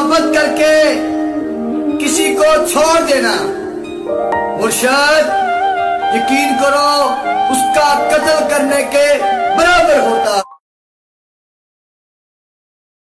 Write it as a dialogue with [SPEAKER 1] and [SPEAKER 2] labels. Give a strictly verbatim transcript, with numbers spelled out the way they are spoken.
[SPEAKER 1] मोहब्बत करके किसी को छोड़ देना। मुर्शद, यकीन करो उसका कत्ल करने के